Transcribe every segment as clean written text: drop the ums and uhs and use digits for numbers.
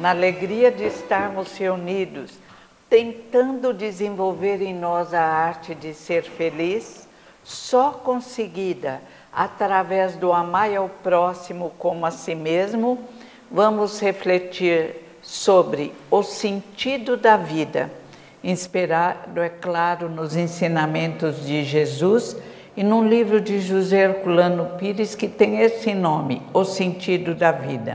na alegria de estarmos reunidos, tentando desenvolver em nós a arte de ser feliz, só conseguida através do amar ao próximo como a si mesmo, vamos refletir sobre o sentido da vida, inspirado, é claro, nos ensinamentos de Jesus e num livro de José Herculano Pires que tem esse nome, O Sentido da Vida.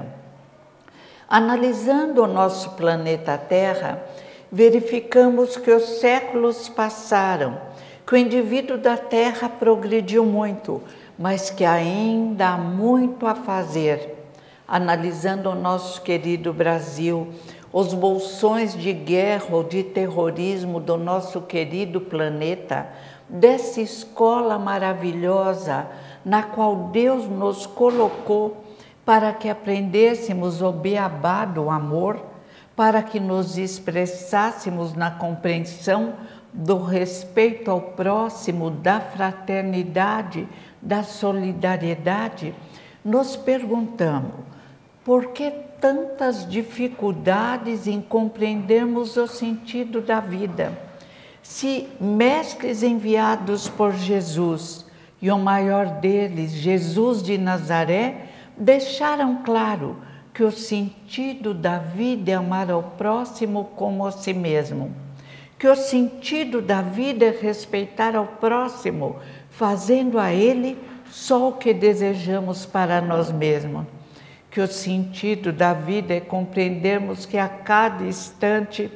Analisando o nosso planeta Terra, verificamos que os séculos passaram, que o indivíduo da Terra progrediu muito, mas que ainda há muito a fazer. Analisando o nosso querido Brasil, os bolsões de guerra ou de terrorismo do nosso querido planeta, dessa escola maravilhosa na qual Deus nos colocou para que aprendêssemos o beabá do amor, para que nos expressássemos na compreensão do respeito ao próximo, da fraternidade, da solidariedade, nos perguntamos: por que tantas dificuldades em compreendermos o sentido da vida? Se mestres enviados por Jesus, e o maior deles, Jesus de Nazaré, deixaram claro que o sentido da vida é amar ao próximo como a si mesmo, que o sentido da vida é respeitar ao próximo, fazendo a ele só o que desejamos para nós mesmos, que o sentido da vida é compreendermos que a cada instante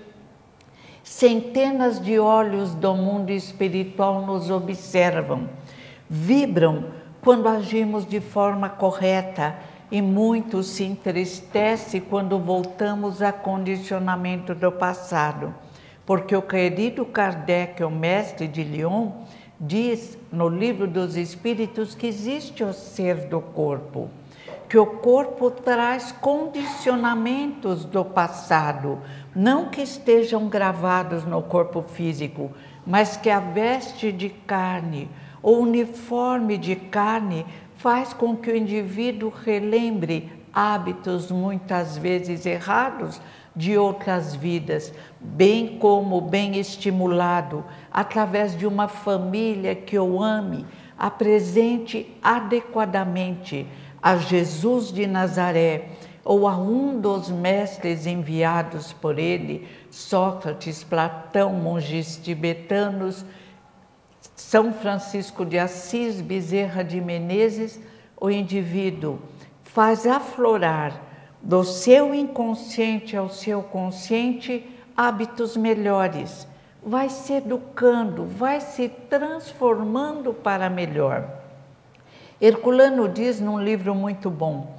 centenas de olhos do mundo espiritual nos observam, vibram quando agimos de forma correta e muitos se entristecem quando voltamos a condicionamento do passado, porque o querido Kardec, o mestre de Lyon, diz no Livro dos Espíritos que existe o ser do corpo, que o corpo traz condicionamentos do passado, não que estejam gravados no corpo físico, mas que a veste de carne, o uniforme de carne faz com que o indivíduo relembre hábitos muitas vezes errados de outras vidas, bem como bem estimulado através de uma família que o ame, apresente adequadamente a Jesus de Nazaré ou a um dos mestres enviados por ele, Sócrates, Platão, monges tibetanos, São Francisco de Assis, Bezerra de Menezes, o indivíduo faz aflorar do seu inconsciente ao seu consciente hábitos melhores, vai se educando, vai se transformando para melhor. Herculano diz num livro muito bom,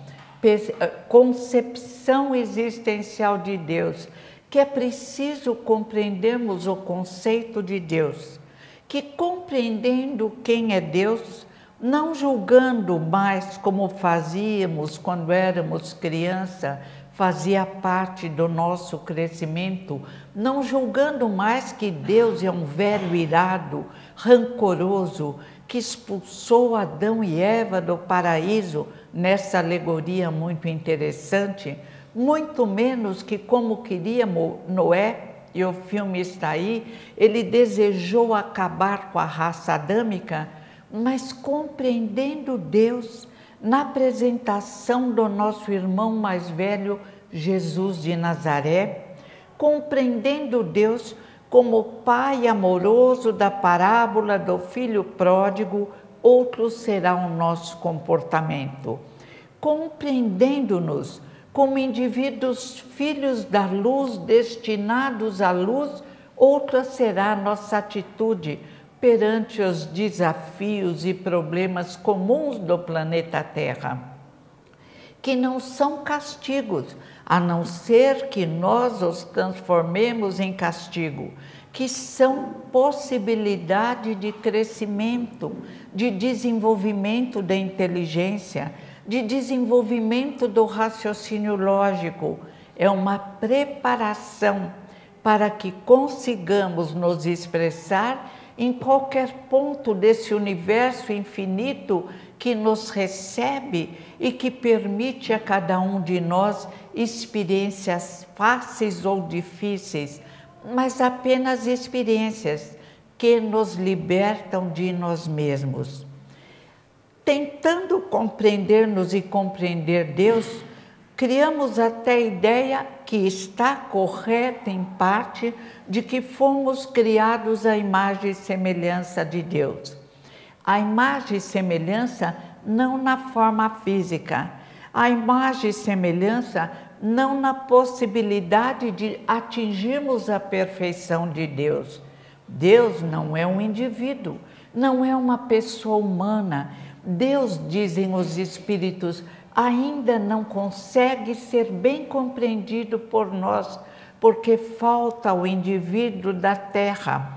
Concepção Existencial de Deus, que é preciso compreendermos o conceito de Deus, que compreendendo quem é Deus, não julgando mais como fazíamos quando éramos criança, fazia parte do nosso crescimento, não julgando mais que Deus é um velho irado, rancoroso, que expulsou Adão e Eva do paraíso, nessa alegoria muito interessante, muito menos que como queria Noé, e o filme está aí, ele desejou acabar com a raça adâmica, mas compreendendo Deus na apresentação do nosso irmão mais velho, Jesus de Nazaré, compreendendo Deus como Pai amoroso da parábola do filho pródigo, outro será o nosso comportamento. Compreendendo-nos como indivíduos filhos da luz, destinados à luz, outra será a nossa atitude perante os desafios e problemas comuns do planeta Terra, que não são castigos, a não ser que nós os transformemos em castigo, que são possibilidade de crescimento, de desenvolvimento da inteligência, de desenvolvimento do raciocínio lógico. É uma preparação para que consigamos nos expressar em qualquer ponto desse universo infinito que nos recebe e que permite a cada um de nós experiências fáceis ou difíceis, mas apenas experiências que nos libertam de nós mesmos. Tentando compreender-nos e compreender Deus, criamos até a ideia que está correta em parte de que fomos criados à imagem e semelhança de Deus. A imagem e semelhança não na forma física, a imagem e semelhança não na possibilidade de atingirmos a perfeição de Deus. Deus não é um indivíduo, não é uma pessoa humana. Deus, dizem os espíritos, ainda não consegue ser bem compreendido por nós, porque falta ao indivíduo da Terra,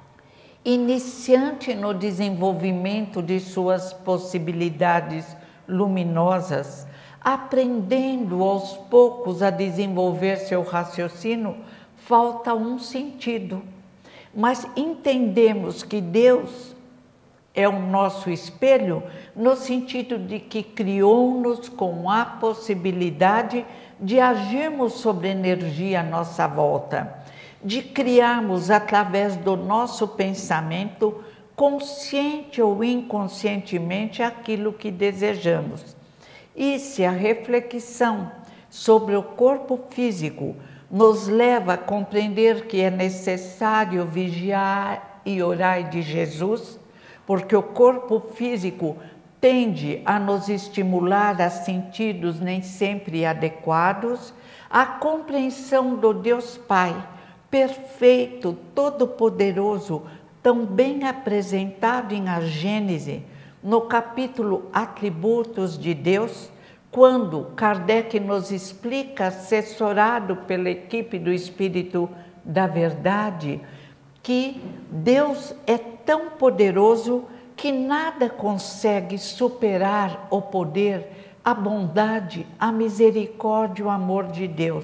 iniciante no desenvolvimento de suas possibilidades luminosas, aprendendo aos poucos a desenvolver seu raciocínio, falta um sentido. Mas entendemos que Deus é o nosso espelho no sentido de que criou-nos com a possibilidade de agirmos sobre a energia à nossa volta, de criarmos através do nosso pensamento, consciente ou inconscientemente, aquilo que desejamos. E se a reflexão sobre o corpo físico nos leva a compreender que é necessário vigiar e orar de Jesus, porque o corpo físico tende a nos estimular a sentidos nem sempre adequados, a compreensão do Deus Pai, perfeito, todo-poderoso, tão bem apresentado em A Gênese, no capítulo Atributos de Deus, quando Kardec nos explica, assessorado pela equipe do Espírito da Verdade, que Deus é tão poderoso que nada consegue superar o poder, a bondade, a misericórdia, o amor de Deus.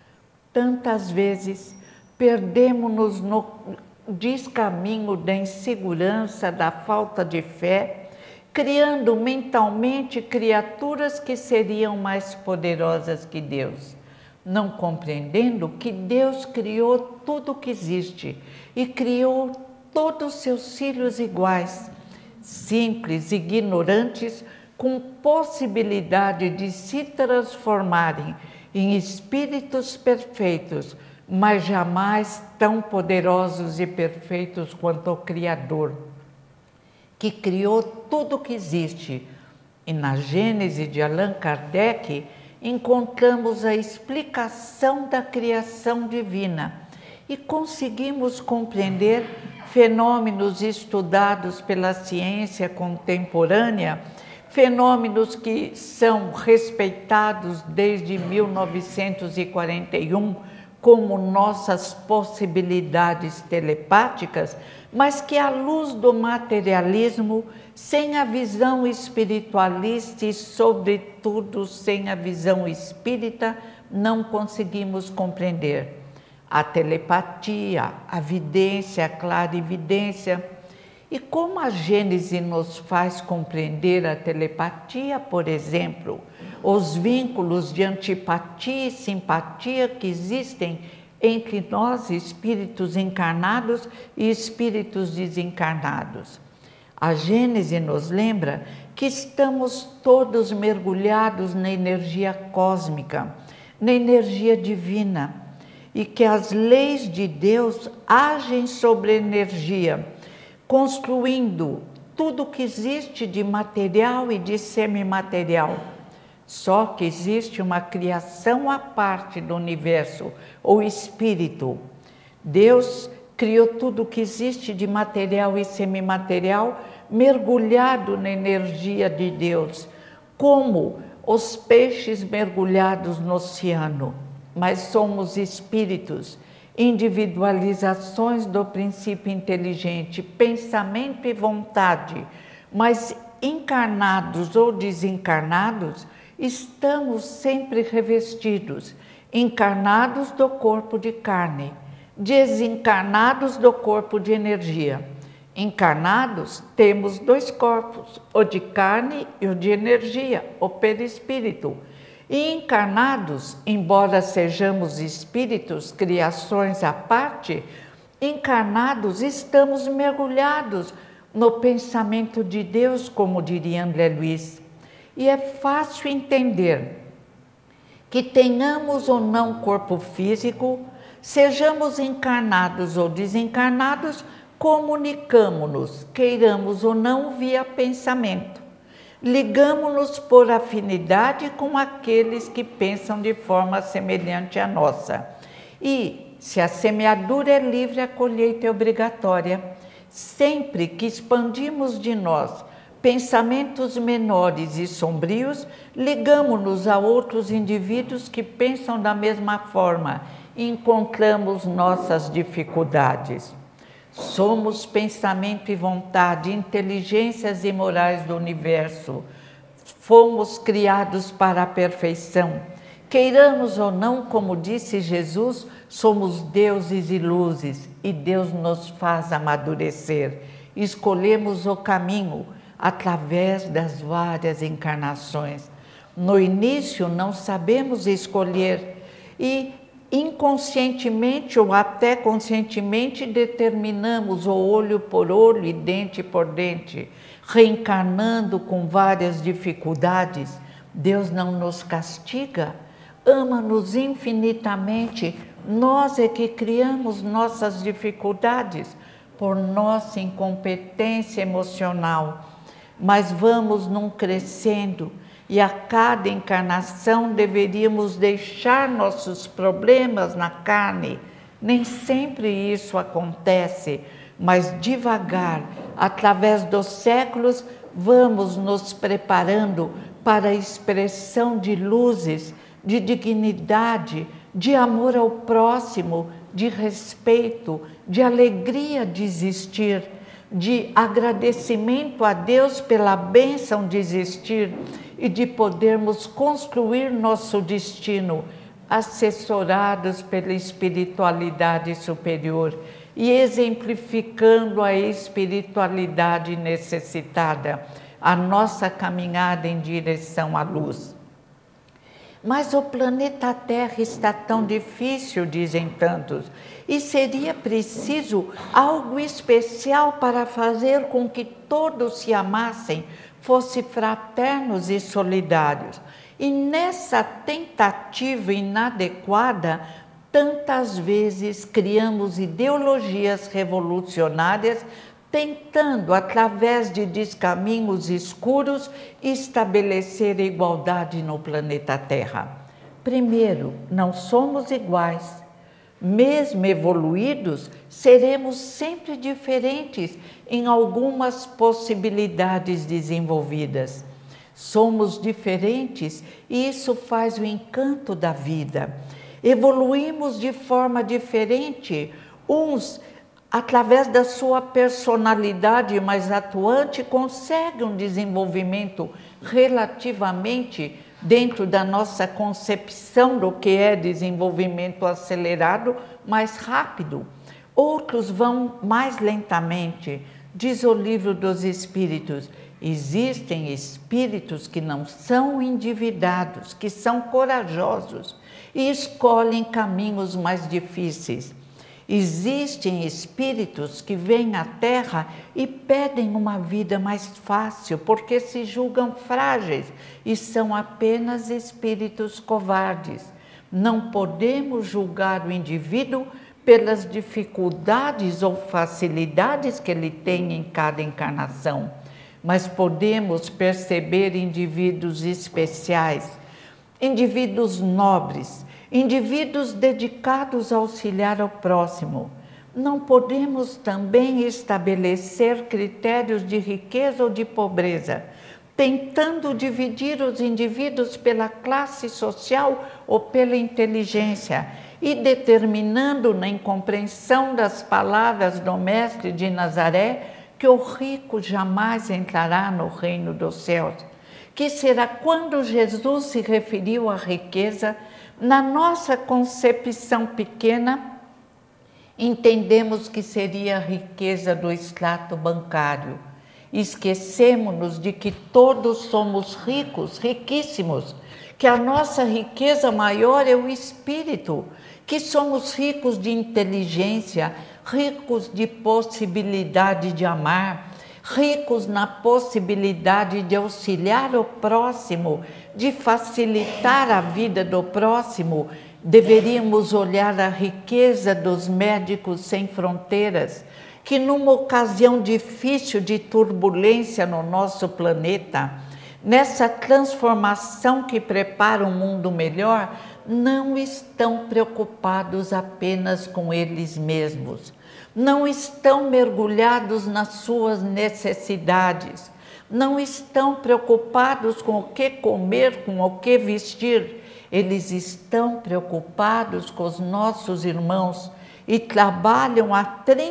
Tantas vezes perdemos-nos no descaminho da insegurança, da falta de fé, criando mentalmente criaturas que seriam mais poderosas que Deus, não compreendendo que Deus criou tudo que existe e criou todos os seus filhos iguais, simples, ignorantes, com possibilidade de se transformarem em espíritos perfeitos, mas jamais tão poderosos e perfeitos quanto o Criador, que criou tudo que existe. E na Gênese de Allan Kardec encontramos a explicação da criação divina e conseguimos compreender fenômenos estudados pela ciência contemporânea, fenômenos que são respeitados desde 1941 como nossas possibilidades telepáticas, mas que à luz do materialismo, sem a visão espiritualista e, sobretudo, sem a visão espírita, não conseguimos compreender. A telepatia, a vidência, a clarividência. E como a Gênese nos faz compreender a telepatia, por exemplo, os vínculos de antipatia e simpatia que existem entre nós, espíritos encarnados e espíritos desencarnados. A Gênese nos lembra que estamos todos mergulhados na energia cósmica, na energia divina, e que as leis de Deus agem sobre a energia, construindo tudo que existe de material e de semimaterial. Só que existe uma criação à parte do universo, o espírito. Deus criou tudo que existe de material e semimaterial, mergulhado na energia de Deus, como os peixes mergulhados no oceano. Mas somos espíritos, individualizações do princípio inteligente, pensamento e vontade, mas encarnados ou desencarnados, estamos sempre revestidos, encarnados do corpo de carne, desencarnados do corpo de energia. Encarnados, temos dois corpos, o de carne e o de energia, o perispírito. E encarnados, embora sejamos espíritos, criações à parte, encarnados estamos mergulhados no pensamento de Deus, como diria André Luiz. E é fácil entender que tenhamos ou não corpo físico, sejamos encarnados ou desencarnados, comunicamo-nos, queiramos ou não, via pensamento. Ligamo-nos por afinidade com aqueles que pensam de forma semelhante à nossa. E, se a semeadura é livre, a colheita é obrigatória. Sempre que expandimos de nós pensamentos menores e sombrios, ligamo-nos a outros indivíduos que pensam da mesma forma e encontramos nossas dificuldades. Somos pensamento e vontade, inteligências e morais do universo. Fomos criados para a perfeição. Queiramos ou não, como disse Jesus, somos deuses e luzes, e Deus nos faz amadurecer. Escolhemos o caminho através das várias encarnações. No início não sabemos escolher e inconscientemente ou até conscientemente determinamos o olho por olho e dente por dente, reencarnando com várias dificuldades. Deus não nos castiga, ama-nos infinitamente. Nós é que criamos nossas dificuldades por nossa incompetência emocional, mas vamos num crescendo. E a cada encarnação deveríamos deixar nossos problemas na carne. Nem sempre isso acontece, mas devagar, através dos séculos, vamos nos preparando para a expressão de luzes, de dignidade, de amor ao próximo, de respeito, de alegria de existir, de agradecimento a Deus pela bênção de existir e de podermos construir nosso destino, assessorados pela espiritualidade superior e exemplificando a espiritualidade necessitada, a nossa caminhada em direção à luz. Mas o planeta Terra está tão difícil, dizem tantos, e seria preciso algo especial para fazer com que todos se amassem, fossem fraternos e solidários. E nessa tentativa inadequada, tantas vezes criamos ideologias revolucionárias, tentando, através de descaminhos escuros, estabelecer igualdade no planeta Terra. Primeiro, não somos iguais. Mesmo evoluídos, seremos sempre diferentes em algumas possibilidades desenvolvidas. Somos diferentes e isso faz o encanto da vida. Evoluímos de forma diferente, uns através da sua personalidade mais atuante, consegue um desenvolvimento relativamente dentro da nossa concepção do que é desenvolvimento acelerado, mais rápido. Outros vão mais lentamente. Diz o Livro dos Espíritos, existem espíritos que não são endividados, que são corajosos e escolhem caminhos mais difíceis. Existem espíritos que vêm à Terra e pedem uma vida mais fácil, porque se julgam frágeis e são apenas espíritos covardes. Não podemos julgar o indivíduo pelas dificuldades ou facilidades que ele tem em cada encarnação, mas podemos perceber indivíduos especiais, indivíduos nobres, indivíduos dedicados a auxiliar ao próximo. Não podemos também estabelecer critérios de riqueza ou de pobreza, tentando dividir os indivíduos pela classe social ou pela inteligência e determinando na incompreensão das palavras do Mestre de Nazaré que o rico jamais entrará no reino dos céus. Que será quando Jesus se referiu à riqueza, na nossa concepção pequena, Entendemos que seria a riqueza do extrato bancário. Esquecemos-nos de que todos somos ricos, riquíssimos, que a nossa riqueza maior é o espírito, que somos ricos de inteligência, ricos de possibilidade de amar, ricos na possibilidade de auxiliar o próximo, de facilitar a vida do próximo. Deveríamos olhar a riqueza dos médicos sem fronteiras, que numa ocasião difícil de turbulência no nosso planeta, nessa transformação que prepara um mundo melhor, não estão preocupados apenas com eles mesmos, não estão mergulhados nas suas necessidades, não estão preocupados com o que comer, com o que vestir, eles estão preocupados com os nossos irmãos e trabalham há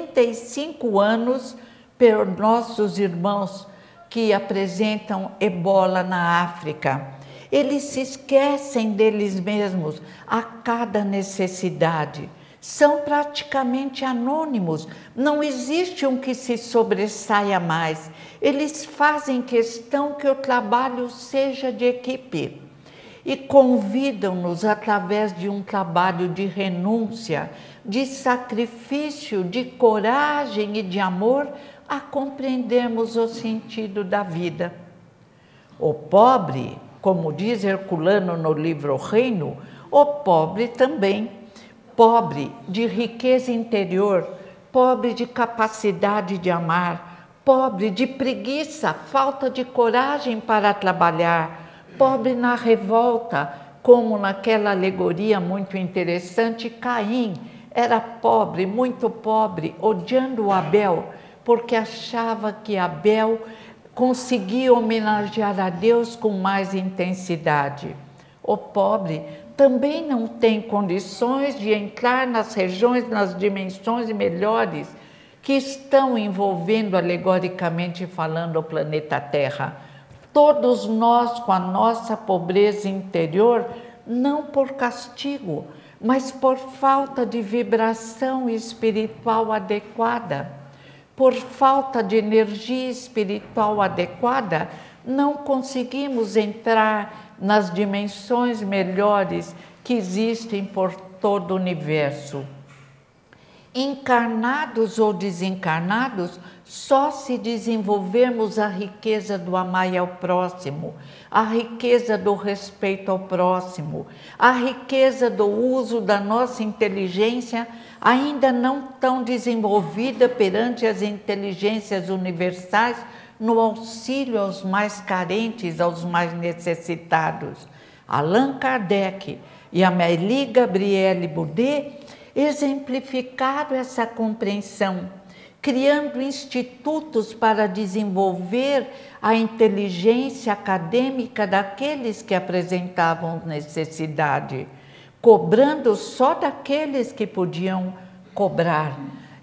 35 anos por nossos irmãos que apresentam ebola na África. Eles se esquecem deles mesmos a cada necessidade. São praticamente anônimos, não existe um que se sobressaia mais. Eles fazem questão que o trabalho seja de equipe e convidam-nos através de um trabalho de renúncia, de sacrifício, de coragem e de amor a compreendermos o sentido da vida. O pobre, como diz Herculano no livro O Reino, o pobre também, pobre de riqueza interior, pobre de capacidade de amar, pobre de preguiça, falta de coragem para trabalhar, pobre na revolta, como naquela alegoria muito interessante, Caim era pobre, muito pobre, odiando Abel, porque achava que Abel conseguia homenagear a Deus com mais intensidade. O pobre também não tem condições de entrar nas regiões, nas dimensões melhores que estão envolvendo, alegoricamente falando, o planeta Terra. Todos nós, com a nossa pobreza interior, não por castigo, mas por falta de vibração espiritual adequada, por falta de energia espiritual adequada, não conseguimos entrar nas dimensões melhores que existem por todo o universo. Encarnados ou desencarnados, só se desenvolvermos a riqueza do amar ao próximo, a riqueza do respeito ao próximo, a riqueza do uso da nossa inteligência, ainda não tão desenvolvida perante as inteligências universais, no auxílio aos mais carentes, aos mais necessitados. Allan Kardec e Amélie Gabrielle Boudet exemplificaram essa compreensão, criando institutos para desenvolver a inteligência acadêmica daqueles que apresentavam necessidade, cobrando só daqueles que podiam cobrar,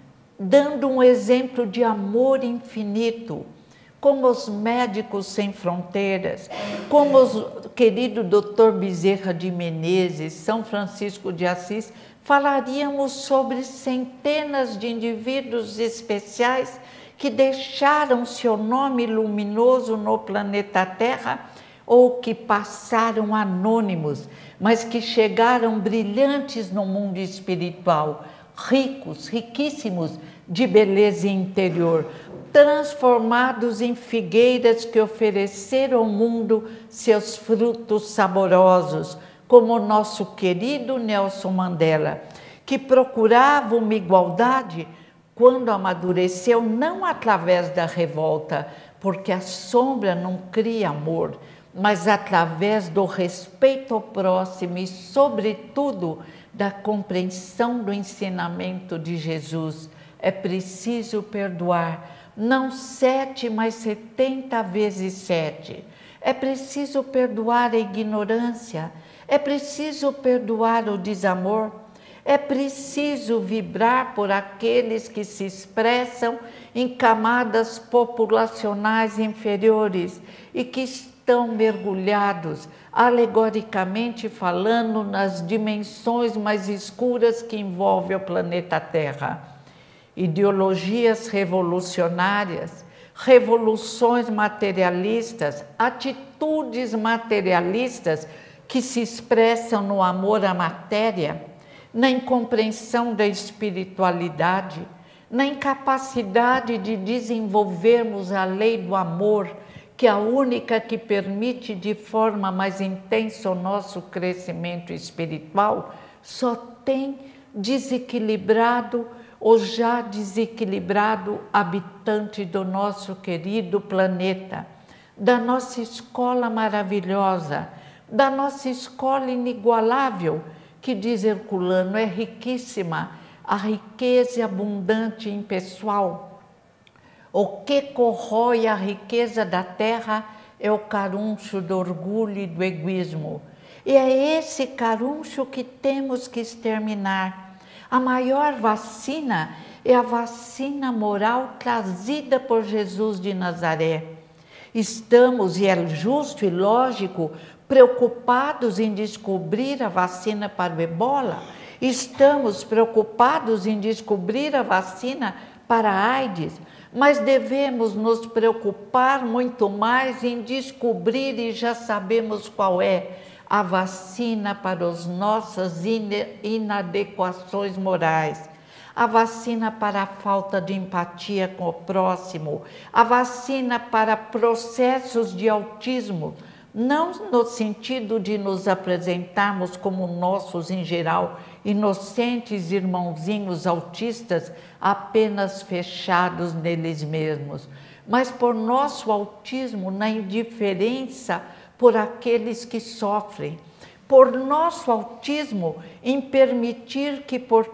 dando um exemplo de amor infinito, como os Médicos Sem Fronteiras, como o querido Dr. Bezerra de Menezes, São Francisco de Assis. Falaríamos sobre centenas de indivíduos especiais que deixaram seu nome luminoso no planeta Terra ou que passaram anônimos, mas que chegaram brilhantes no mundo espiritual, ricos, riquíssimos de beleza interior, transformados em figueiras que ofereceram ao mundo seus frutos saborosos, como o nosso querido Nelson Mandela, que procurava uma igualdade quando amadureceu, não através da revolta, porque a sombra não cria amor, mas através do respeito ao próximo e, sobretudo, da compreensão do ensinamento de Jesus. É preciso perdoar, não 7, mas 70 vezes 7. É preciso perdoar a ignorância, é preciso perdoar o desamor, é preciso vibrar por aqueles que se expressam em camadas populacionais inferiores e que estão mergulhados, alegoricamente falando, nas dimensões mais escuras que envolvem o planeta Terra. Ideologias revolucionárias, revoluções materialistas, atitudes materialistas que se expressam no amor à matéria, na incompreensão da espiritualidade, na incapacidade de desenvolvermos a lei do amor, que é a única que permite de forma mais intensa o nosso crescimento espiritual, só tem desequilibrado ou já desequilibrado habitante do nosso querido planeta, da nossa escola maravilhosa, da nossa escola inigualável, que diz Herculano, é riquíssima, a riqueza abundante e impessoal. O que corrói a riqueza da terra é o caruncho do orgulho e do egoísmo. E é esse caruncho que temos que exterminar. A maior vacina é a vacina moral trazida por Jesus de Nazaré. Estamos, e é justo e lógico, preocupados em descobrir a vacina para o ebola, estamos preocupados em descobrir a vacina para a AIDS, mas devemos nos preocupar muito mais em descobrir, e já sabemos qual é, a vacina para as nossas inadequações morais, a vacina para a falta de empatia com o próximo, a vacina para processos de autismo, não no sentido de nos apresentarmos como nossos, em geral, inocentes irmãozinhos autistas, apenas fechados neles mesmos, mas por nosso autismo na indiferença por aqueles que sofrem, por nosso autismo em permitir que por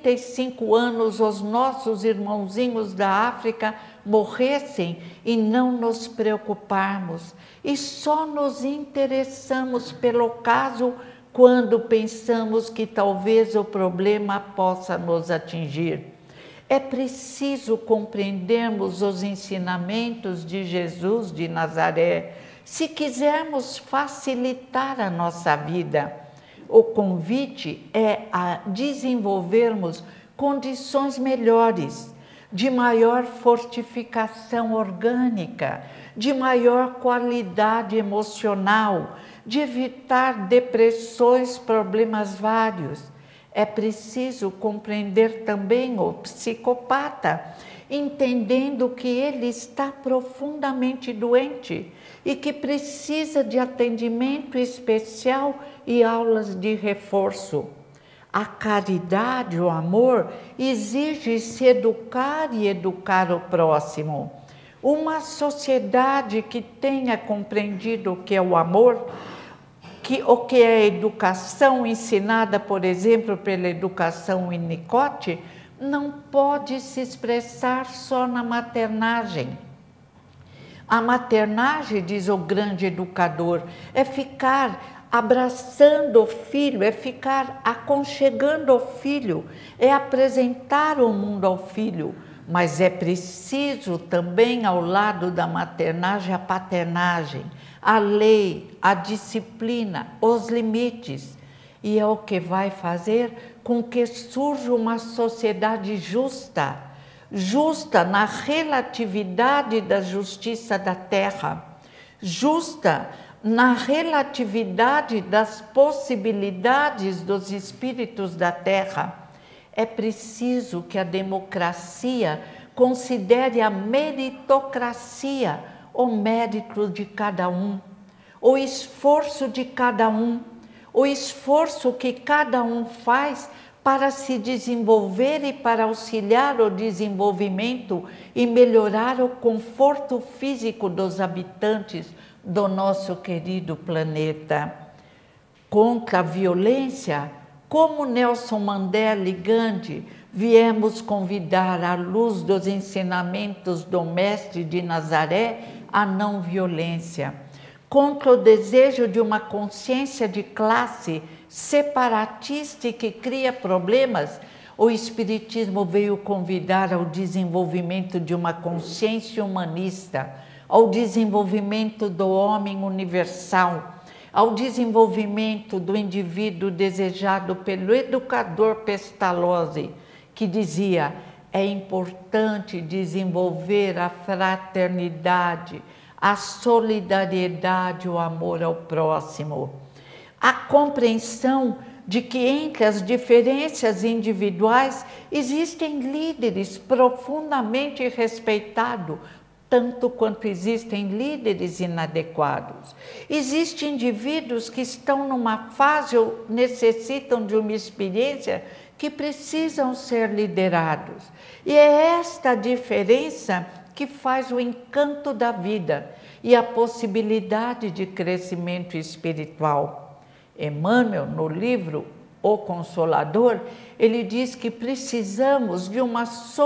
35 anos os nossos irmãozinhos da África morressem e não nos preocuparmos, e só nos interessamos pelo caso quando pensamos que talvez o problema possa nos atingir. É preciso compreendermos os ensinamentos de Jesus de Nazaré, se quisermos facilitar a nossa vida. O convite é a desenvolvermos condições melhores, de maior fortificação orgânica, de maior qualidade emocional, de evitar depressões, problemas vários. É preciso compreender também o psicopata, entendendo que ele está profundamente doente e que precisa de atendimento especial e aulas de reforço. A caridade, o amor, exige se educar e educar o próximo. Uma sociedade que tenha compreendido o que é o amor, o que é a educação ensinada, por exemplo, pela educação Winnicott, não pode se expressar só na maternagem. A maternagem, diz o grande educador, é ficar abraçando o filho, é ficar aconchegando o filho, é apresentar o mundo ao filho. Mas é preciso também, ao lado da maternagem, a paternagem, a lei, a disciplina, os limites. E é o que vai fazer com que surja uma sociedade justa, justa na relatividade da justiça da terra, justa na relatividade das possibilidades dos espíritos da terra. É preciso que a democracia considere a meritocracia, o mérito de cada um, o esforço de cada um, o esforço que cada um faz para se desenvolver e para auxiliar o desenvolvimento e melhorar o conforto físico dos habitantes do nosso querido planeta. Contra a violência, como Nelson Mandela e Gandhi, viemos convidar à luz dos ensinamentos do Mestre de Nazaré a não violência. Contra o desejo de uma consciência de classe separatista e que cria problemas, o Espiritismo veio convidar ao desenvolvimento de uma consciência humanista, ao desenvolvimento do homem universal, ao desenvolvimento do indivíduo desejado pelo educador Pestalozzi, que dizia: é importante desenvolver a fraternidade, a solidariedade, o amor ao próximo. A compreensão de que entre as diferenças individuais existem líderes profundamente respeitados, tanto quanto existem líderes inadequados. Existem indivíduos que estão numa fase ou necessitam de uma experiência que precisam ser liderados. E é esta diferença que faz o encanto da vida e a possibilidade de crescimento espiritual. Emmanuel, no livro O Consolador, ele diz que precisamos de uma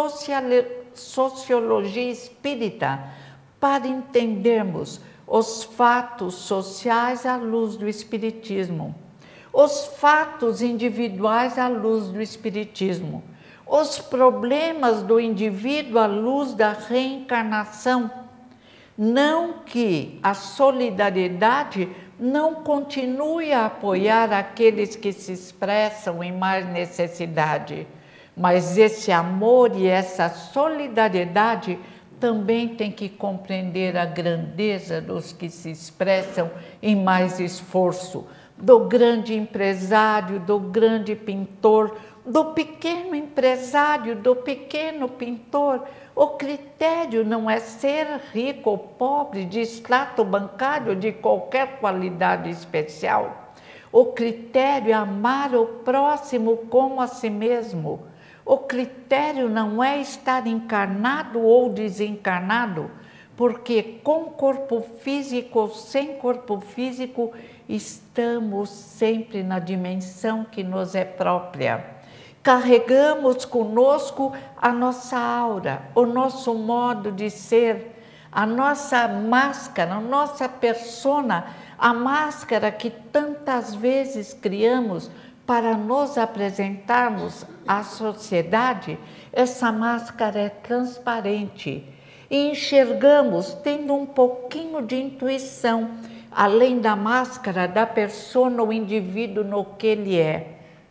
sociologia espírita para entendermos os fatos sociais à luz do Espiritismo, os fatos individuais à luz do Espiritismo, os problemas do indivíduo à luz da reencarnação. Não que a solidariedade não continue a apoiar aqueles que se expressam em mais necessidade, mas esse amor e essa solidariedade também tem que compreender a grandeza dos que se expressam em mais esforço, do grande empresário, do grande pintor, do pequeno empresário, do pequeno pintor. O critério não é ser rico ou pobre, de extrato bancário, de qualquer qualidade especial. O critério é amar o próximo como a si mesmo. O critério não é estar encarnado ou desencarnado, porque com corpo físico ou sem corpo físico, estamos sempre na dimensão que nos é própria. Carregamos conosco a nossa aura, o nosso modo de ser, a nossa máscara, a nossa persona, a máscara que tantas vezes criamos para nos apresentarmos à sociedade. Essa máscara é transparente e enxergamos, tendo um pouquinho de intuição, além da máscara da persona, o indivíduo no que ele é.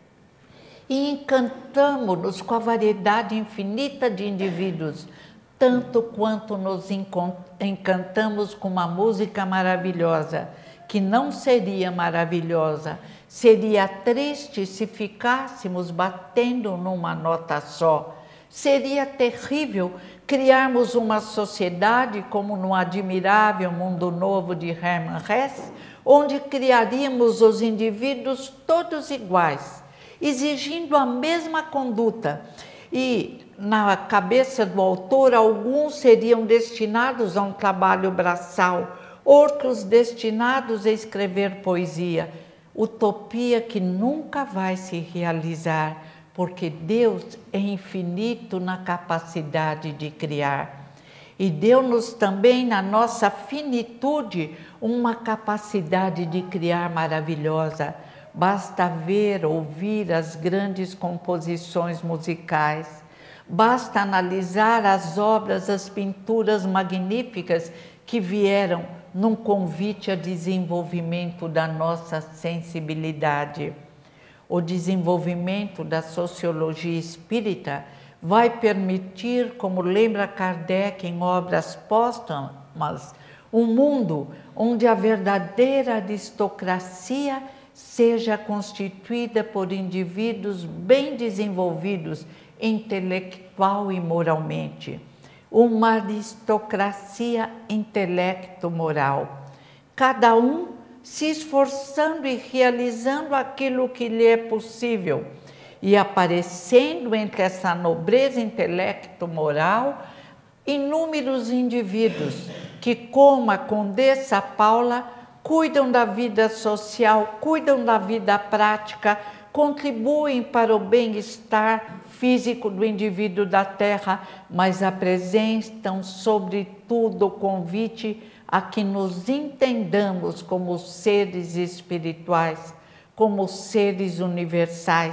E encantamo-nos com a variedade infinita de indivíduos, tanto quanto nos encantamos com uma música maravilhosa, que não seria maravilhosa, seria triste se ficássemos batendo numa nota só. Seria terrível criarmos uma sociedade como no admirável Mundo Novo de Hermann Hesse, onde criaríamos os indivíduos todos iguais, exigindo a mesma conduta. E na cabeça do autor, alguns seriam destinados a um trabalho braçal, outros destinados a escrever poesia. Utopia que nunca vai se realizar, porque Deus é infinito na capacidade de criar. E deu-nos também, na nossa finitude, uma capacidade de criar maravilhosa. Basta ver, ouvir as grandes composições musicais, basta analisar as obras, as pinturas magníficas que vieram num convite a desenvolvimento da nossa sensibilidade. O desenvolvimento da sociologia espírita vai permitir, como lembra Kardec em obras póstumas, um mundo onde a verdadeira aristocracia seja constituída por indivíduos bem desenvolvidos intelectual e moralmente. Uma aristocracia intelecto-moral. Cada um se esforçando e realizando aquilo que lhe é possível e aparecendo entre essa nobreza intelecto-moral inúmeros indivíduos que, como a Condessa Paula, cuidam da vida social, cuidam da vida prática, contribuem para o bem-estar físico do indivíduo da Terra, mas apresentam, sobretudo, o convite a que nos entendamos como seres espirituais, como seres universais,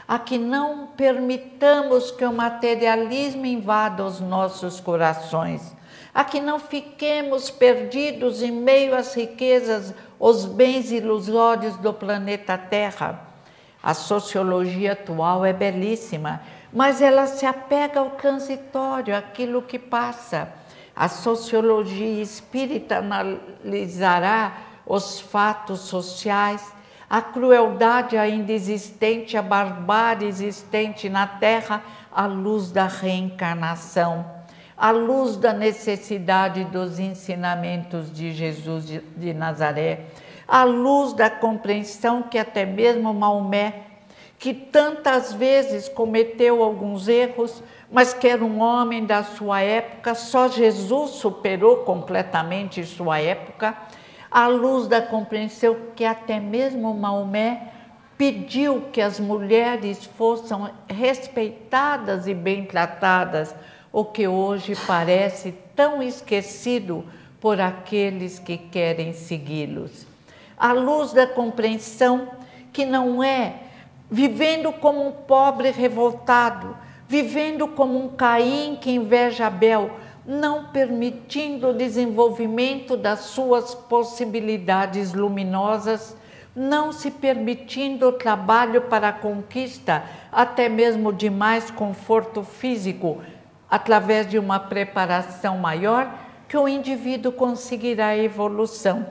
a que não permitamos que o materialismo invada os nossos corações, a que não fiquemos perdidos em meio às riquezas, os bens ilusórios do planeta Terra. A sociologia atual é belíssima, mas ela se apega ao transitório, àquilo que passa. A sociologia espírita analisará os fatos sociais, a crueldade ainda existente, a barbárie existente na Terra, à luz da reencarnação, à luz da necessidade dos ensinamentos de Jesus de Nazaré, à luz da compreensão que até mesmo Maomé, que tantas vezes cometeu alguns erros, mas que era um homem da sua época, só Jesus superou completamente sua época, à luz da compreensão que até mesmo Maomé pediu que as mulheres fossem respeitadas e bem tratadas, o que hoje parece tão esquecido por aqueles que querem segui-los. À luz da compreensão que não é vivendo como um pobre revoltado, vivendo como um Caim que inveja Abel, não permitindo o desenvolvimento das suas possibilidades luminosas, não se permitindo o trabalho para a conquista, até mesmo de mais conforto físico, através de uma preparação maior, que o indivíduo conseguirá a evolução.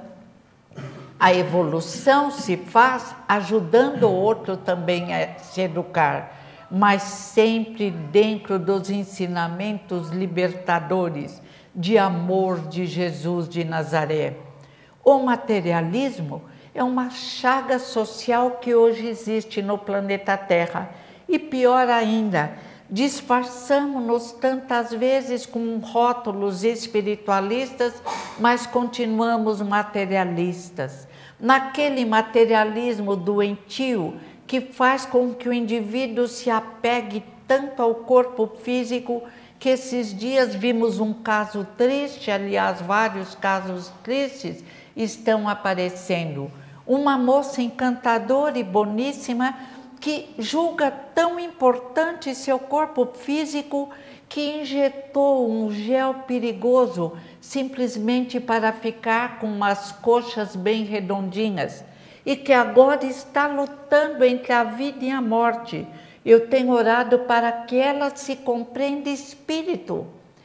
A evolução se faz ajudando o outro também a se educar, mas sempre dentro dos ensinamentos libertadores de amor de Jesus de Nazaré. O materialismo é uma chaga social que hoje existe no planeta Terra e, pior ainda, disfarçamos-nos tantas vezes com rótulos espiritualistas, mas continuamos materialistas. Naquele materialismo doentio que faz com que o indivíduo se apegue tanto ao corpo físico, que esses dias vimos um caso triste, aliás, vários casos tristes estão aparecendo. Uma moça encantadora e boníssima que julga tão importante seu corpo físico que injetou um gel perigoso simplesmente para ficar com umas coxas bem redondinhas e que agora está lutando entre a vida e a morte. Eu tenho orado para que ela se compreenda espírito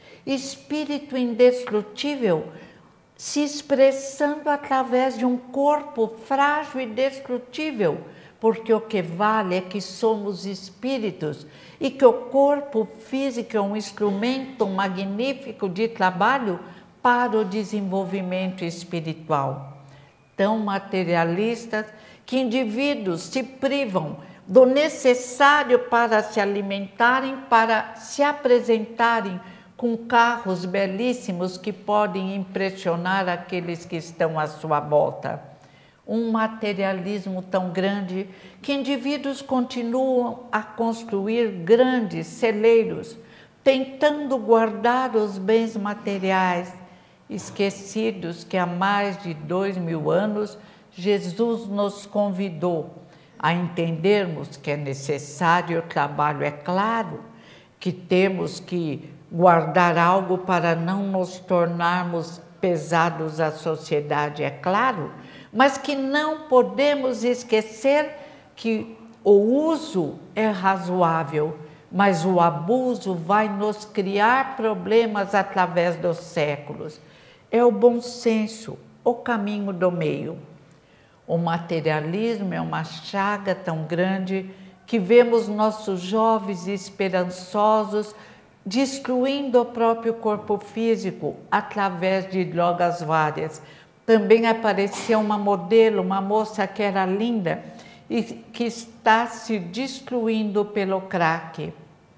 indestrutível, se expressando através de um corpo frágil e destrutível, porque o que vale é que somos espíritos e que o corpo físico é um instrumento magnífico de trabalho para o desenvolvimento espiritual. Tão materialistas que indivíduos se privam do necessário para se alimentarem, para se apresentarem com carros belíssimos que podem impressionar aqueles que estão à sua volta. Um materialismo tão grande que indivíduos continuam a construir grandes celeiros, tentando guardar os bens materiais, esquecidos que há mais de 2000 anos Jesus nos convidou a entendermos que é necessário o trabalho, é claro, que temos que guardar algo para não nos tornarmos pesados à sociedade, é claro, mas que não podemos esquecer que o uso é razoável, mas o abuso vai nos criar problemas através dos séculos. É o bom senso, o caminho do meio. O materialismo é uma chaga tão grande que vemos nossos jovens esperançosos destruindo o próprio corpo físico através de drogas várias. Também apareceu uma modelo, uma moça que era linda e que está se destruindo pelo crack.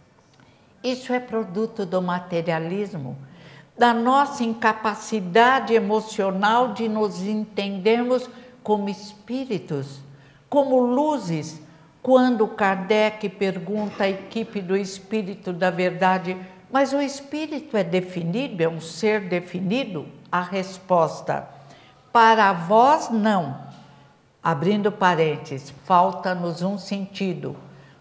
Isso é produto do materialismo, da nossa incapacidade emocional de nos entendermos como espíritos, como luzes. Quando Kardec pergunta à equipe do Espírito da Verdade, mas o espírito é definido, é um ser definido? A resposta: para vós não. Abrindo parênteses, falta-nos um sentido.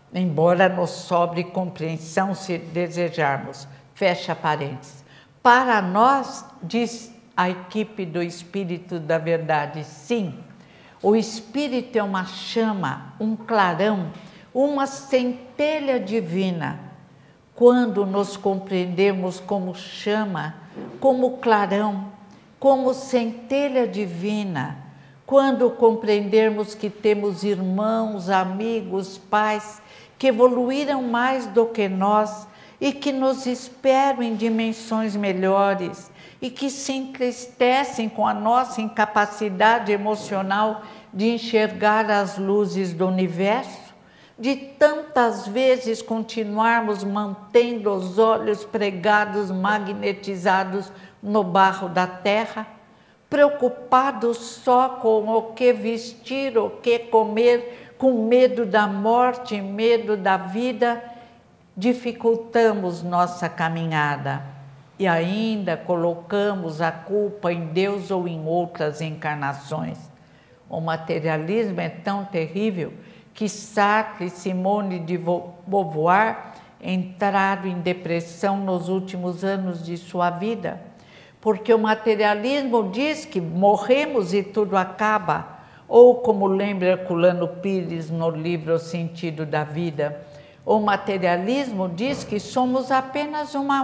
embora nos sobre compreensão se desejarmos. Fecha parênteses. Para nós, diz a equipe do Espírito da Verdade, sim, o Espírito é uma chama, um clarão, uma centelha divina. Quando nos compreendemos como chama, como clarão, como centelha divina, quando compreendermos que temos irmãos, amigos, pais que evoluíram mais do que nós e que nos esperam em dimensões melhores e que se entristecem com a nossa incapacidade emocional de enxergar as luzes do universo, de tantas vezes continuarmos mantendo os olhos pregados, magnetizados no barro da terra, preocupados só com o que vestir, o que comer, com medo da morte, medo da vida, dificultamos nossa caminhada e ainda colocamos a culpa em Deus ou em outras encarnações. O materialismo é tão terrível que Sartre e Simone de Beauvoir entraram em depressão nos últimos anos de sua vida, porque o materialismo diz que morremos e tudo acaba, ou como lembra Herculano Pires no livro O Sentido da Vida, o materialismo diz que somos apenas uma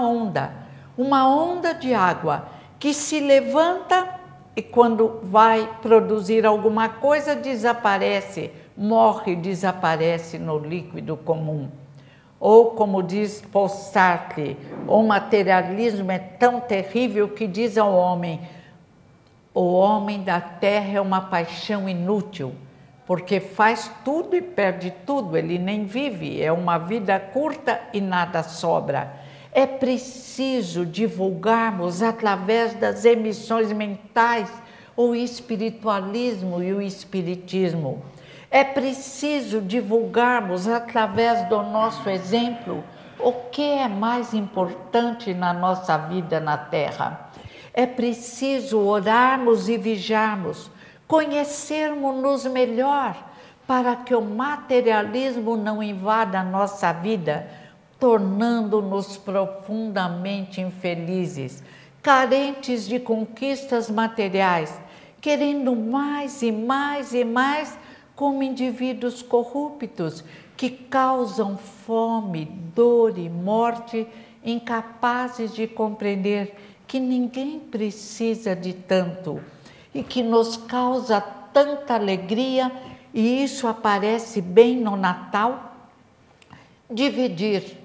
onda de água que se levanta e quando vai produzir alguma coisa desaparece, morre e desaparece no líquido comum. Ou como diz Paul Sartre, o materialismo é tão terrível que diz ao homem, o homem da terra é uma paixão inútil, porque faz tudo e perde tudo, ele nem vive, é uma vida curta e nada sobra. É preciso divulgarmos através das emissões mentais o espiritualismo e o espiritismo. É preciso divulgarmos através do nosso exemplo o que é mais importante na nossa vida na Terra. É preciso orarmos e vigiarmos, conhecermos-nos melhor para que o materialismo não invada a nossa vida, tornando-nos profundamente infelizes, carentes de conquistas materiais, querendo mais e mais e mais, como indivíduos corruptos que causam fome, dor e morte, incapazes de compreender que ninguém precisa de tanto e que nos causa tanta alegria, e isso aparece bem no Natal, dividir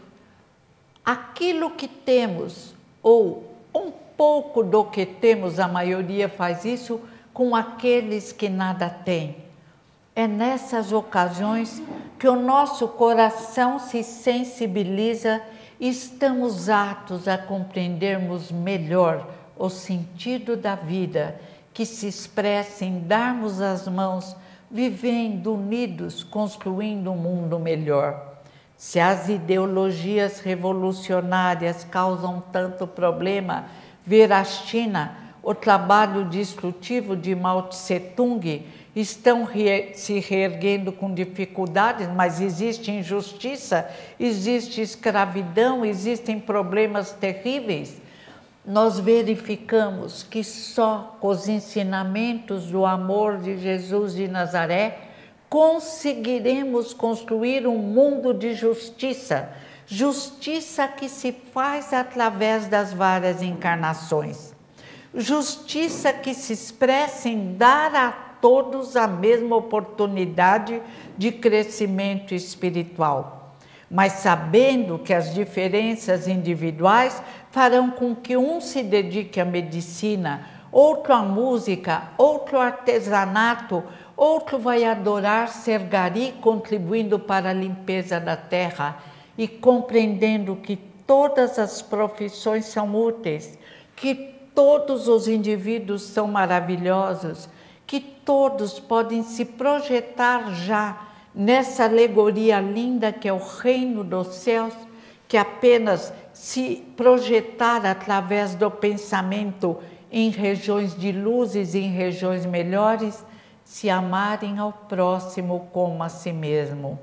aquilo que temos, ou um pouco do que temos, a maioria faz isso, com aqueles que nada têm. É nessas ocasiões que o nosso coração se sensibiliza e estamos aptos a compreendermos melhor o sentido da vida, que se expressa em darmos as mãos, vivendo unidos, construindo um mundo melhor. Se as ideologias revolucionárias causam tanto problema, ver a China, o trabalho destrutivo de Mao Tse-tung, estão se reerguendo com dificuldades, mas existe injustiça, existe escravidão, existem problemas terríveis. Nós verificamos que só com os ensinamentos do amor de Jesus de Nazaré conseguiremos construir um mundo de justiça, justiça que se faz através das várias encarnações, justiça que se expressa em dar a todos a mesma oportunidade de crescimento espiritual, mas sabendo que as diferenças individuais farão com que um se dedique à medicina, outro à música, outro ao artesanato, outro vai adorar ser gari, contribuindo para a limpeza da terra, e compreendendo que todas as profissões são úteis, que todos os indivíduos são maravilhosos, que todos podem se projetar já nessa alegoria linda que é o reino dos céus, que apenas se projetar através do pensamento em regiões de luzes, em regiões melhores, se amarem ao próximo como a si mesmo.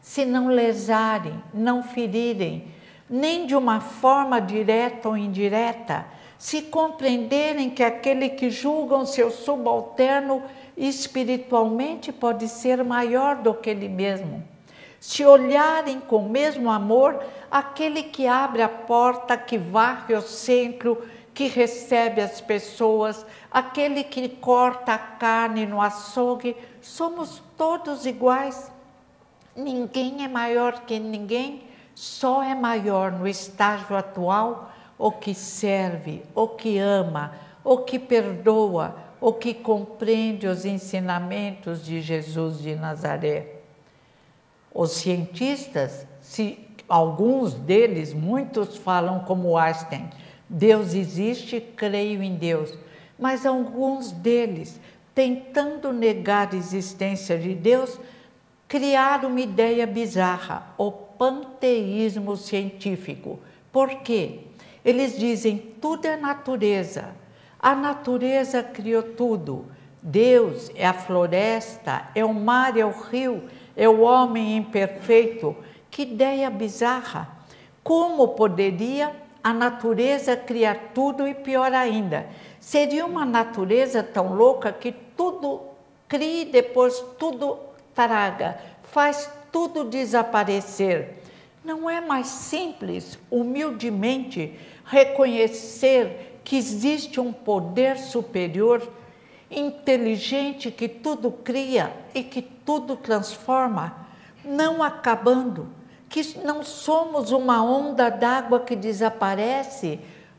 se não lesarem, não ferirem, nem de uma forma direta ou indireta, se compreenderem que aquele que julgam seu subalterno espiritualmente pode ser maior do que ele mesmo, se olharem com o mesmo amor aquele que abre a porta, que varre o centro, que recebe as pessoas, aquele que corta a carne no açougue, somos todos iguais. Ninguém é maior que ninguém, só é maior no estágio atual o que serve, o que ama, o que perdoa, o que compreende os ensinamentos de Jesus de Nazaré. Os cientistas, alguns deles, muitos falam como Einstein, Deus existe, creio em Deus, mas alguns deles, tentando negar a existência de Deus, criaram uma ideia bizarra, o panteísmo científico. Por quê? Eles dizem tudo é natureza, a natureza criou tudo, Deus é a floresta, é o mar, é o rio, é o homem imperfeito. Que ideia bizarra! Como poderia a natureza criar tudo e pior ainda? Seria uma natureza tão louca que tudo cria e depois tudo traga, faz tudo desaparecer. Não é mais simples, humildemente, reconhecer que existe um poder superior, inteligente, que tudo cria e que tudo transforma, não acabando, que não somos uma onda d'água que desaparece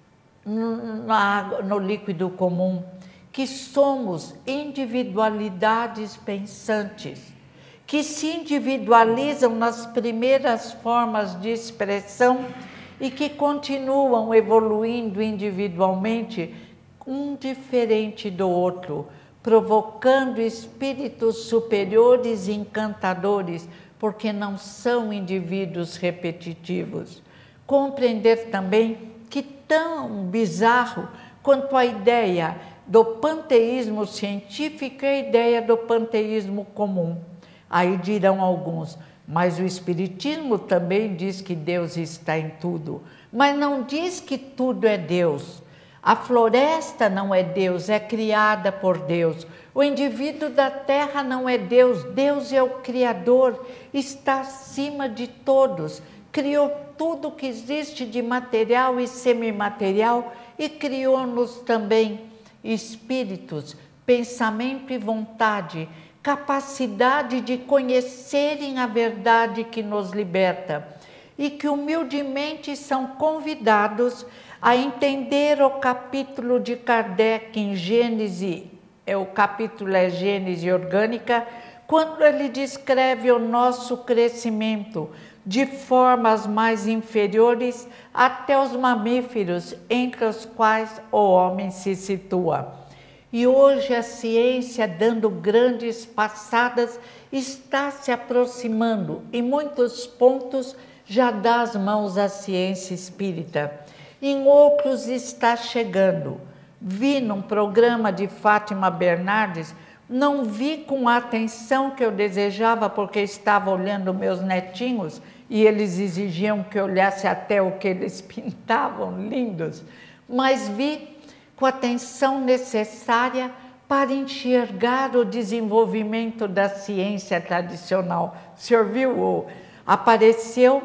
no líquido comum, que somos individualidades pensantes, que se individualizam nas primeiras formas de expressão e que continuam evoluindo individualmente, um diferente do outro, provocando espíritos superiores e encantadores, porque não são indivíduos repetitivos. Compreender também que tão bizarro quanto a ideia do panteísmo científico é a ideia do panteísmo comum. Aí dirão alguns, mas o Espiritismo também diz que Deus está em tudo, mas não diz que tudo é Deus. A floresta não é Deus, é criada por Deus. O indivíduo da terra não é Deus, Deus é o Criador, está acima de todos, criou tudo que existe de material e semimaterial e criou-nos também espíritos, pensamento e vontade, capacidade de conhecerem a verdade que nos liberta e que humildemente são convidados a entender o capítulo de Kardec em Gênese, o capítulo é Gênese Orgânica, quando ele descreve o nosso crescimento de formas mais inferiores até os mamíferos, entre os quais o homem se situa. E hoje a ciência, dando grandes passadas, está se aproximando, em muitos pontos já dá as mãos à ciência espírita, em outros está chegando. Vi num programa de Fátima Bernardes, não vi com a atenção que eu desejava, porque estava olhando meus netinhos e eles exigiam que eu olhasse até o que eles pintavam, lindos, mas vi com a atenção necessária para enxergar o desenvolvimento da ciência tradicional. O senhor viu? Apareceu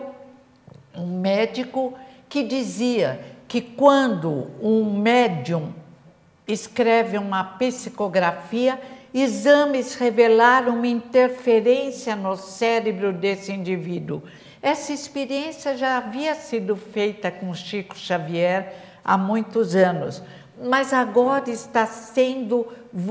um médico que dizia que quando um médium escreve uma psicografia, exames revelaram uma interferência no cérebro desse indivíduo. Essa experiência já havia sido feita com Chico Xavier há muitos anos, mas agora está sendo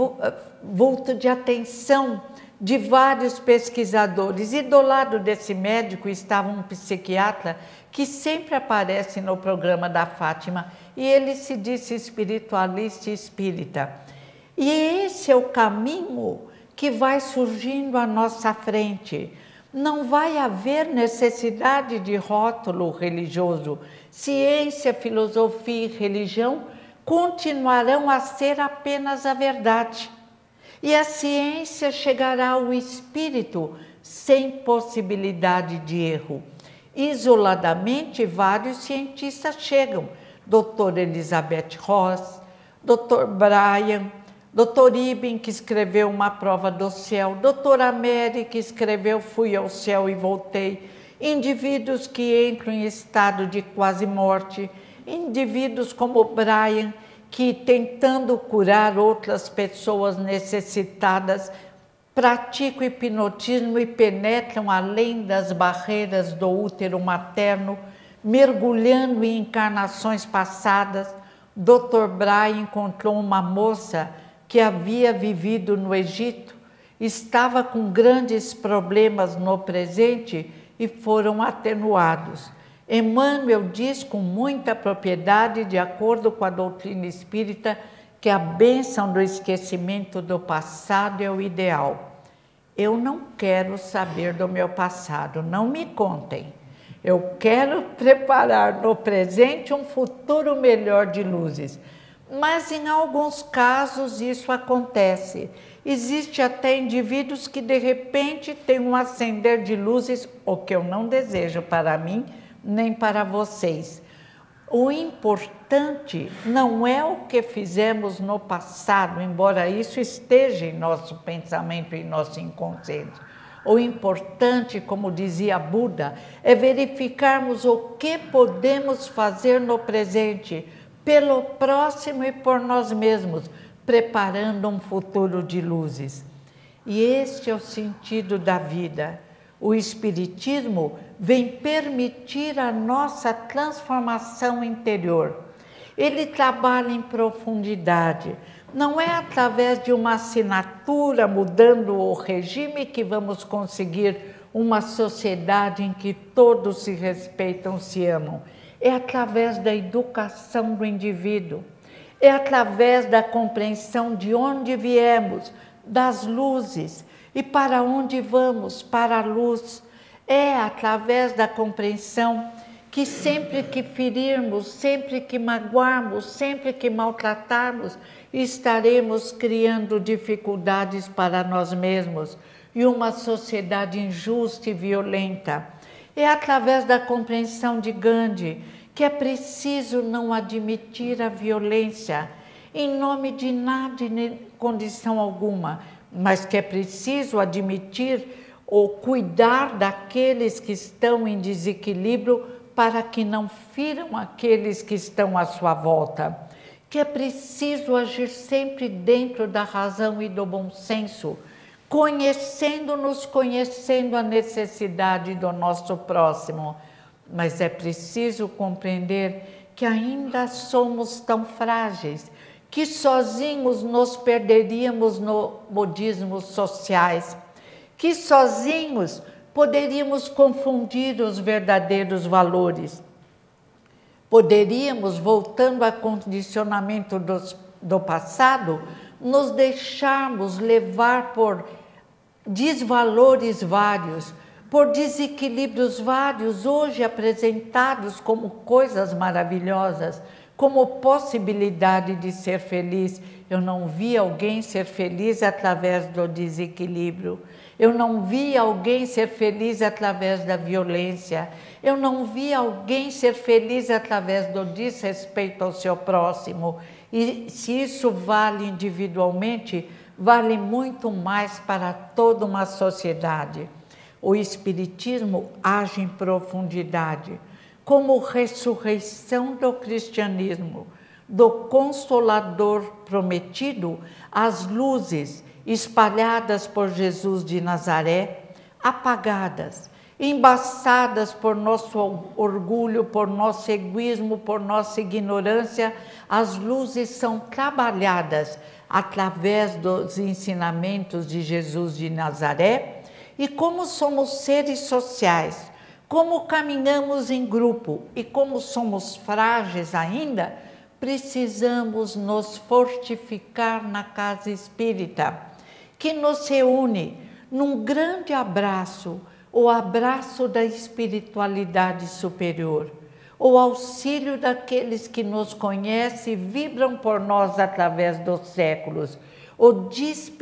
vulto de atenção de vários pesquisadores. E do lado desse médico estava um psiquiatra que sempre aparece no programa da Fátima, e ele se disse espiritualista e espírita. E esse é o caminho que vai surgindo à nossa frente. Não vai haver necessidade de rótulo religioso. Ciência, filosofia e religião continuarão a ser apenas a verdade. E a ciência chegará ao espírito sem possibilidade de erro. Isoladamente, vários cientistas chegam, Dr. Elizabeth Ross, Dr. Brian, Dr. Ibn, que escreveu Uma Prova do Céu, Dr. Ameri, que escreveu Fui ao Céu e Voltei, indivíduos que entram em estado de quase morte, indivíduos como Brian, que tentando curar outras pessoas necessitadas, praticam hipnotismo e penetram além das barreiras do útero materno, mergulhando em encarnações passadas. Dr. Brian encontrou uma moça que havia vivido no Egito, estava com grandes problemas no presente e foram atenuados. Emmanuel diz com muita propriedade, de acordo com a doutrina espírita, que a bênção do esquecimento do passado é o ideal. Eu não quero saber do meu passado, não me contem. Eu quero preparar no presente um futuro melhor de luzes. Mas em alguns casos isso acontece. Existe até indivíduos que de repente têm um acender de luzes, o que eu não desejo para mim, nem para vocês. O importante não é o que fizemos no passado, embora isso esteja em nosso pensamento e nosso inconsciente. O importante, como dizia Buda, é verificarmos o que podemos fazer no presente, pelo próximo e por nós mesmos, preparando um futuro de luzes. E este é o sentido da vida. O Espiritismo vem permitir a nossa transformação interior. Ele trabalha em profundidade. Não é através de uma assinatura mudando o regime que vamos conseguir uma sociedade em que todos se respeitam, se amam. É através da educação do indivíduo. É através da compreensão de onde viemos, das luzes, e para onde vamos, para a luz. É através da compreensão que sempre que ferirmos, sempre que magoarmos, sempre que maltratarmos, estaremos criando dificuldades para nós mesmos e uma sociedade injusta e violenta. É através da compreensão de Gandhi que é preciso não admitir a violência em nome de nada e nem condição alguma, mas que é preciso admitir ou cuidar daqueles que estão em desequilíbrio para que não firam aqueles que estão à sua volta. Que é preciso agir sempre dentro da razão e do bom senso, conhecendo-nos, conhecendo a necessidade do nosso próximo. Mas é preciso compreender que ainda somos tão frágeis, que sozinhos nos perderíamos no modismos sociais, que sozinhos poderíamos confundir os verdadeiros valores. Poderíamos, voltando ao condicionamento do passado, nos deixarmos levar por desvalores vários, por desequilíbrios vários, hoje apresentados como coisas maravilhosas, como possibilidade de ser feliz. Eu não vi alguém ser feliz através do desequilíbrio. Eu não vi alguém ser feliz através da violência. Eu não vi alguém ser feliz através do desrespeito ao seu próximo. E se isso vale individualmente, vale muito mais para toda uma sociedade. O Espiritismo age em profundidade, como ressurreição do cristianismo, do Consolador prometido, as luzes espalhadas por Jesus de Nazaré, apagadas, embaçadas por nosso orgulho, por nosso egoísmo, por nossa ignorância, as luzes são trabalhadas através dos ensinamentos de Jesus de Nazaré. E como somos seres sociais, como caminhamos em grupo e como somos frágeis ainda, precisamos nos fortificar na casa espírita, que nos reúne num grande abraço, o abraço da espiritualidade superior, o auxílio daqueles que nos conhecem e vibram por nós através dos séculos, o despertar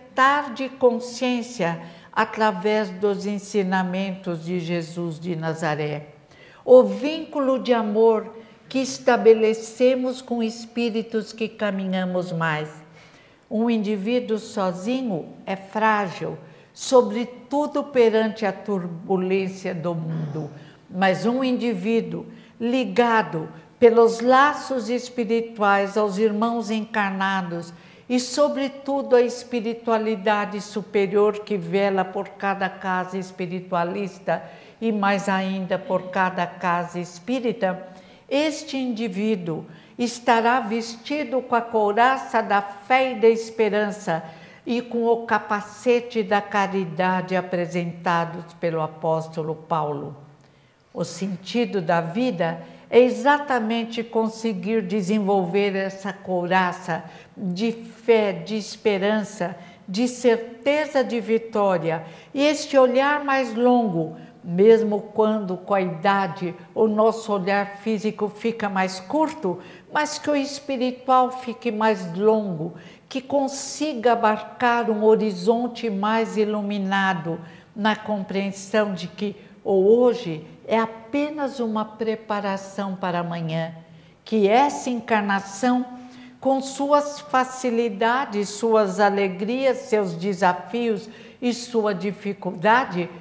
despertar de consciência através dos ensinamentos de Jesus de Nazaré. O vínculo de amor que estabelecemos com espíritos que caminhamos mais. Um indivíduo sozinho é frágil, sobretudo perante a turbulência do mundo, mas um indivíduo ligado pelos laços espirituais aos irmãos encarnados e, sobretudo, à espiritualidade superior que vela por cada casa espiritualista e mais ainda por cada casa espírita, este indivíduo estará vestido com a couraça da fé e da esperança e com o capacete da caridade apresentados pelo apóstolo Paulo. O sentido da vida é exatamente conseguir desenvolver essa couraça de fé, de esperança, de certeza de vitória e este olhar mais longo, mesmo quando com a idade o nosso olhar físico fica mais curto, mas que o espiritual fique mais longo, que consiga abarcar um horizonte mais iluminado na compreensão de que o hoje é apenas uma preparação para amanhã, que essa encarnação, com suas facilidades, suas alegrias, seus desafios e sua dificuldade,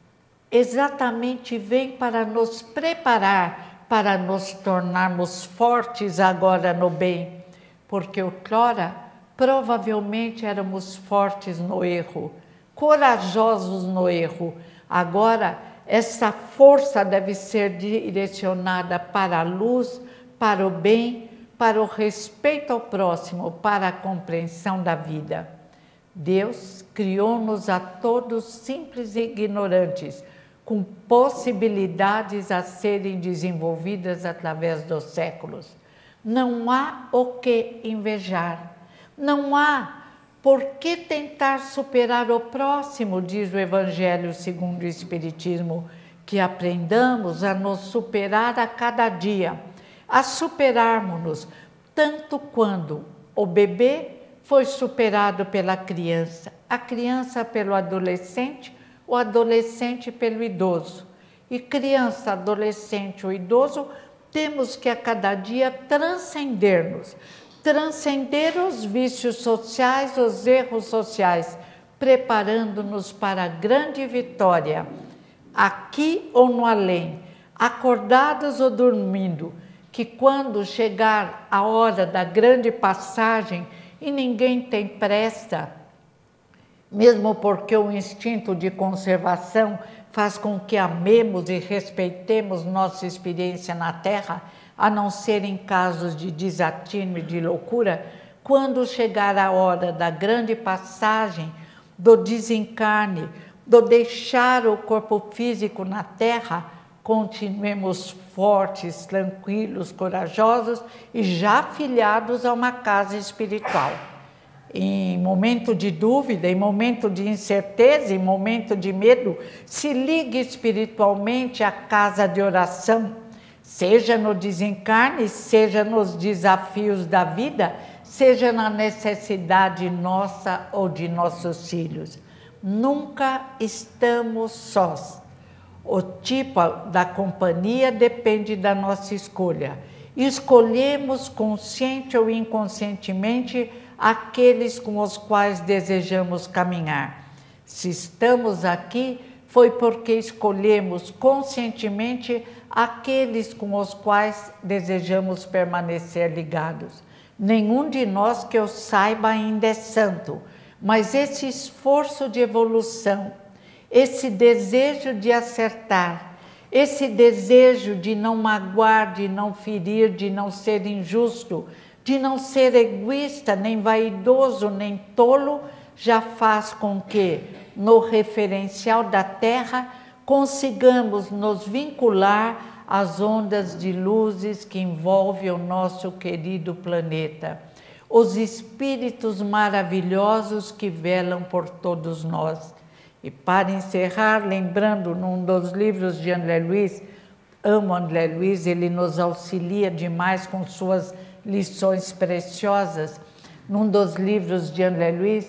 exatamente vem para nos preparar, para nos tornarmos fortes agora no bem, porque outrora provavelmente éramos fortes no erro, corajosos no erro. Agora essa força deve ser direcionada para a luz, para o bem, para o respeito ao próximo, para a compreensão da vida. Deus criou-nos a todos simples e ignorantes, com possibilidades a serem desenvolvidas através dos séculos. Não há o que invejar, não há por que tentar superar o próximo, diz o Evangelho segundo o Espiritismo, que aprendamos a nos superar a cada dia, a superarmos-nos, tanto quando o bebê foi superado pela criança, a criança pelo adolescente, o adolescente pelo idoso. E criança, adolescente ou idoso, temos que a cada dia transcender-nos, transcender os vícios sociais, os erros sociais, preparando-nos para a grande vitória, aqui ou no além, acordados ou dormindo, que quando chegar a hora da grande passagem, e ninguém tem pressa, mesmo porque o instinto de conservação faz com que amemos e respeitemos nossa experiência na Terra, a não ser em casos de desatino e de loucura, quando chegar a hora da grande passagem, do desencarne, do deixar o corpo físico na Terra, continuemos fortes, tranquilos, corajosos e já filiados a uma casa espiritual. Em momento de dúvida, em momento de incerteza, em momento de medo, se ligue espiritualmente à casa de oração, seja no desencarne, seja nos desafios da vida, seja na necessidade nossa ou de nossos filhos. Nunca estamos sós. O tipo da companhia depende da nossa escolha. Escolhemos consciente ou inconscientemente aqueles com os quais desejamos caminhar. Se estamos aqui, foi porque escolhemos conscientemente aqueles com os quais desejamos permanecer ligados. Nenhum de nós que eu saiba ainda é santo, mas esse esforço de evolução, esse desejo de acertar, esse desejo de não magoar, de não ferir, de não ser injusto, de não ser egoísta, nem vaidoso, nem tolo, já faz com que, no referencial da Terra, consigamos nos vincular às ondas de luzes que envolvem o nosso querido planeta, os espíritos maravilhosos que velam por todos nós. E para encerrar, lembrando num dos livros de André Luiz, amo André Luiz, ele nos auxilia demais com suas lições preciosas. Num dos livros de André Luiz,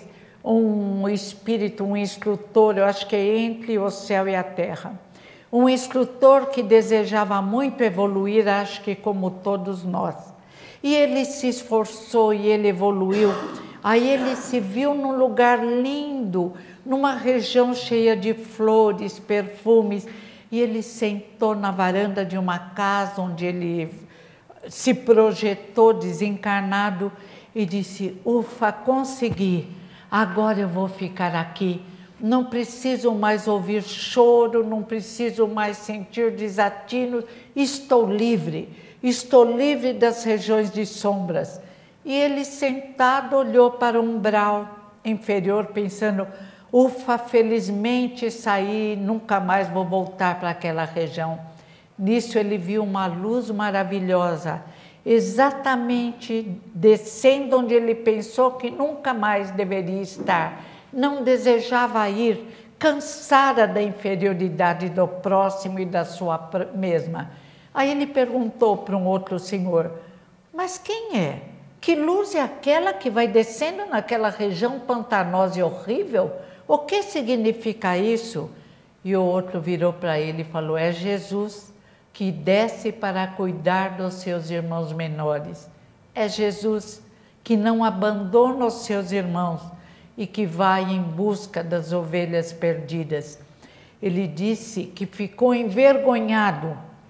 um espírito, um instrutor, eu acho que é entre o céu e a terra. Um instrutor que desejava muito evoluir, acho que como todos nós. E ele se esforçou e ele evoluiu. Aí ele se viu num lugar lindo, numa região cheia de flores, perfumes, e ele sentou na varanda de uma casa onde ele se projetou desencarnado e disse: ufa, consegui, agora eu vou ficar aqui. Não preciso mais ouvir choro, não preciso mais sentir desatinos, estou livre das regiões de sombras. E ele sentado olhou para o umbral inferior pensando: ufa, felizmente saí, nunca mais vou voltar para aquela região. Nisso ele viu uma luz maravilhosa, exatamente descendo onde ele pensou que nunca mais deveria estar. Não desejava ir, cansara da inferioridade do próximo e da sua mesma. Aí ele perguntou para um outro senhor: mas quem é? Que luz é aquela que vai descendo naquela região pantanosa e horrível? O que significa isso? E o outro virou para ele e falou: é Jesus que desce para cuidar dos seus irmãos menores. É Jesus que não abandona os seus irmãos e que vai em busca das ovelhas perdidas. Ele disse que ficou envergonhado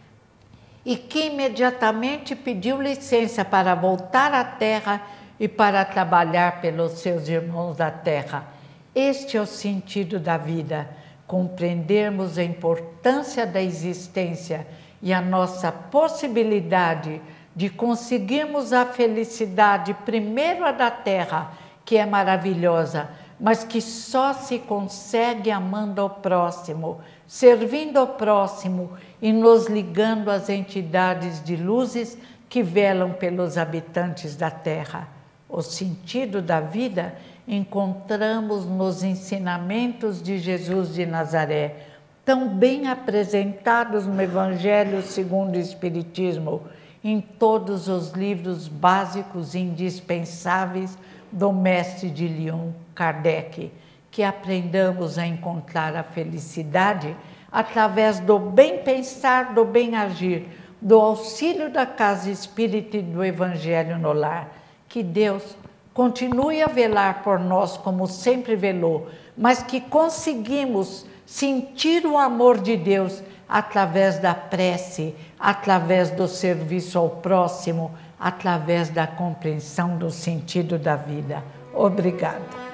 e que imediatamente pediu licença para voltar à terra e para trabalhar pelos seus irmãos da terra. Este é o sentido da vida, compreendermos a importância da existência e a nossa possibilidade de conseguirmos a felicidade, primeiro a da terra, que é maravilhosa, mas que só se consegue amando ao próximo, servindo ao próximo e nos ligando às entidades de luzes que velam pelos habitantes da terra. O sentido da vida encontramos nos ensinamentos de Jesus de Nazaré, tão bem apresentados no Evangelho segundo o Espiritismo, em todos os livros básicos e indispensáveis do mestre de Lyon, Kardec, que aprendamos a encontrar a felicidade através do bem pensar, do bem agir, do auxílio da casa espírita e do Evangelho no lar. Que Deus continue a velar por nós como sempre velou, mas que conseguimos sentir o amor de Deus através da prece, através do serviço ao próximo, através da compreensão do sentido da vida. Obrigada.